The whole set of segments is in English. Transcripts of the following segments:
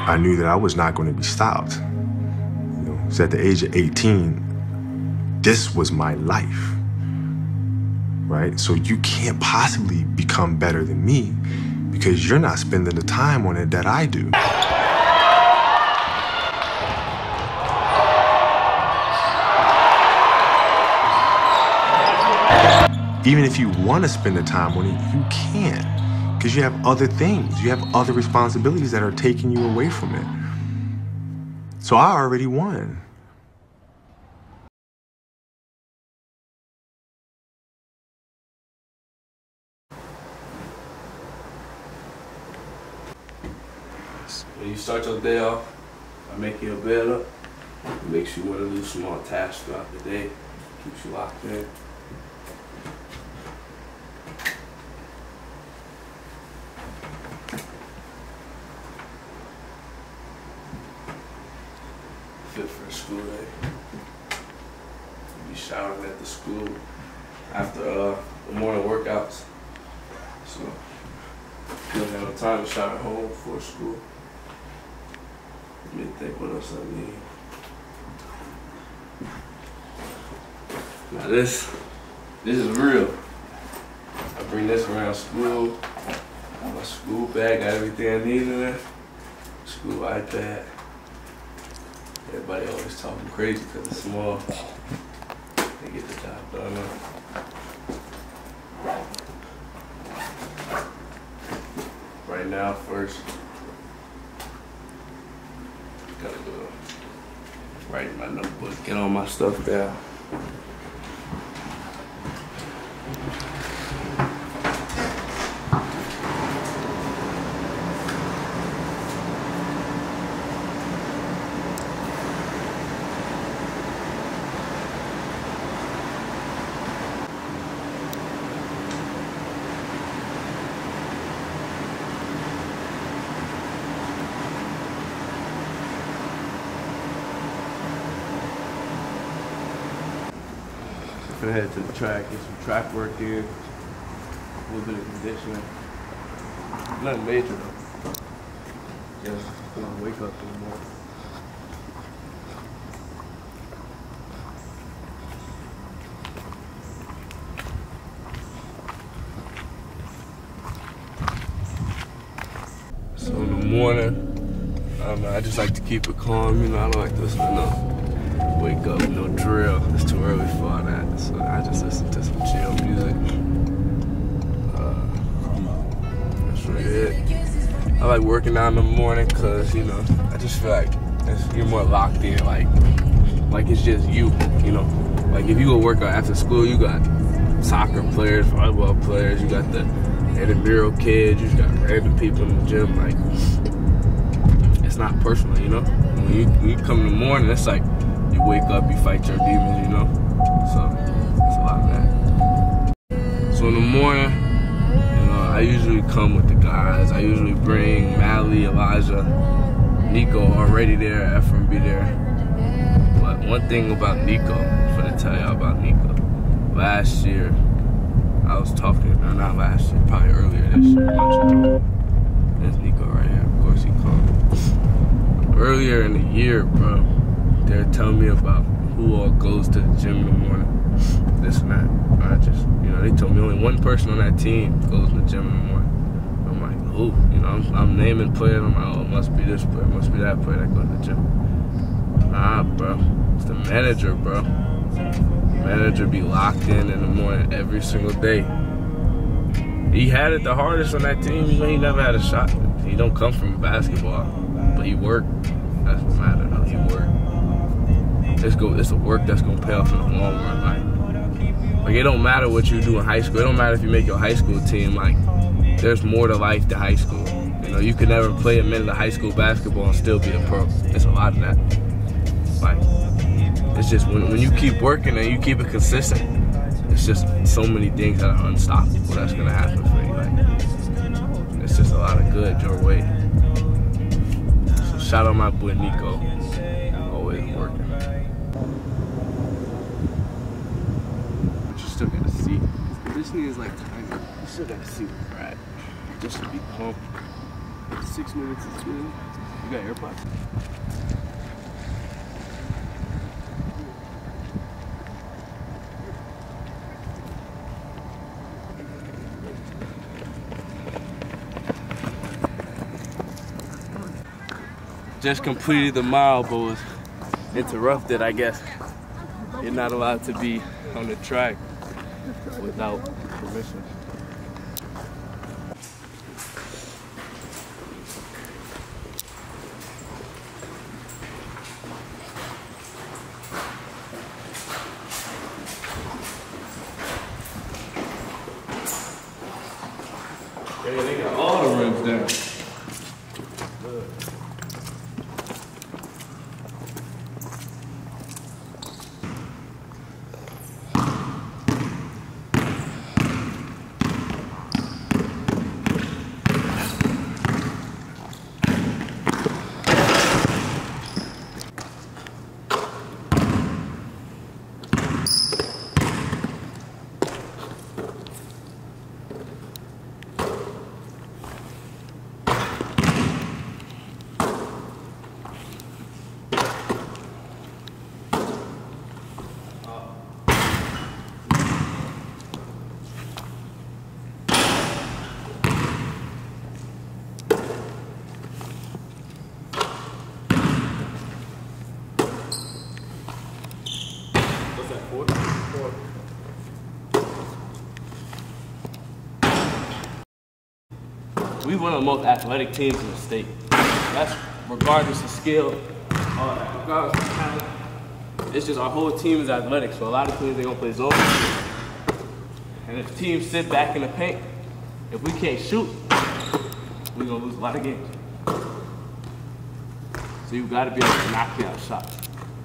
I knew that I was not going to be stopped. You know, so at the age of 18, this was my life, right? So you can't possibly become better than me because you're not spending the time on it that I do. Even if you want to spend the time on it, you can't, because you have other things. You have other responsibilities that are taking you away from it. So I already won. When you start your day off, by making your bed up, it makes you want to do small tasks throughout the day. Keeps you locked in. Fit for a school day. You be showering at the school after the morning workouts. So you don't have no time to shower at home before school. Let me think what else I need. Now this is real. I bring this around school. My school bag got everything I need in there. School iPad. Everybody always talking crazy because it's small. They get the job done. Right now, first, gotta go write in my notebook, get all my stuff down. I'm gonna head to the track, get some track work in, a little bit of conditioning. Nothing major though. Just gonna wake up in the morning. So in the morning, I don't know, I just like to keep it calm, you know, I don't like to listen to no wake up, no drill. It's too early for all that. So I just listen to some chill music. That's really it. I like working out in the morning because, you know, I just feel like you're more locked in, like it's just you know. Like if you go work out after school, you got soccer players, volleyball players, you got the intramural kids, you got random people in the gym. Like, it's not personal, you know? When you come in the morning, it's like, you wake up, you fight your demons, you know? So, it's a lot of that. So in the morning, you know, I usually come with the guys. I usually bring Mally, Elijah, Nico already there, Ephraim be there. But one thing about Nico, I'm gonna tell y'all about Nico. Last year, I was talking, or not last year, probably earlier this year. There's Nico right here, of course he called. Earlier in the year, bro, they're telling me about who all goes to the gym in the morning, this and that. I just, you know, they told me only one person on that team goes to the gym in the morning. I'm like, who? You know, I'm naming players. I'm like, oh, it must be this player, must be that player that goes to the gym. Nah, bro, it's the manager, bro. The manager be locked in the morning every single day. He had it the hardest on that team. You know, he never had a shot. He don't come from basketball, but he worked. That's what matters, though. He worked. It's a work that's gonna pay off in the long run. Like it don't matter what you do in high school. It don't matter if you make your high school team. Like, there's more to life than high school. You know, you could never play a minute of high school basketball and still be a pro. It's a lot of that. Like, it's just when you keep working and you keep it consistent, it's just so many things that are unstoppable that's gonna happen for you. Like, it's just a lot of good your way. So shout out my boy Nico, always working. But you still gotta see. This nigga is like timer. You still gotta see where we're at. Just to be pumped. 6 minutes to swim. You got AirPods? Just completed the mile, but was interrupted, I guess. You're not allowed to be on the track without permission. Yeah, they got all the rims down. We one of the most athletic teams in the state. That's regardless of skill, regardless of talent. It's just our whole team is athletic, so a lot of teams, they're gonna play zone. And if teams sit back in the paint, if we can't shoot, we're gonna lose a lot of games. So you've gotta be able to knock down shots.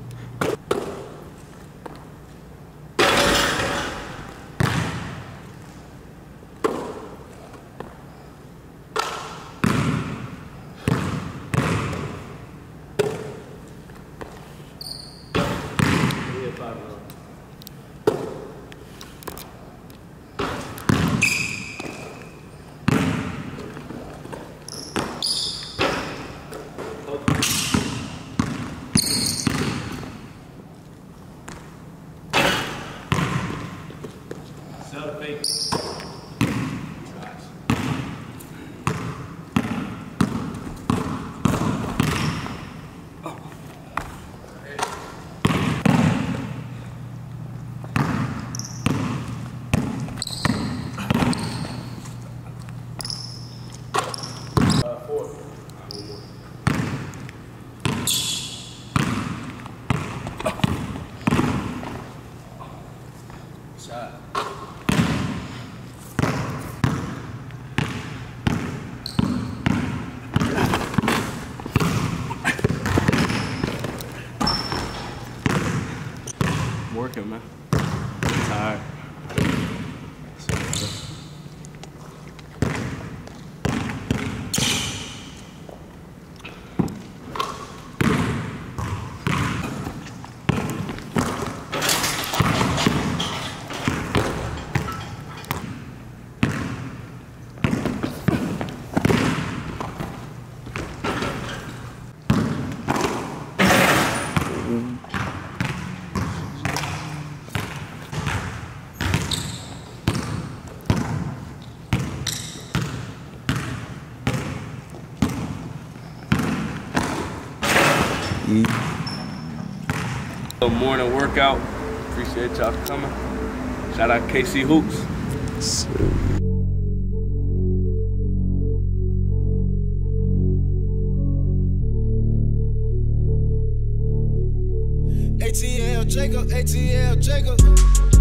Working, man. Tired. Good morning workout. Appreciate y'all coming. Shout out KC Hoops. ATL Jacob, ATL Jacob.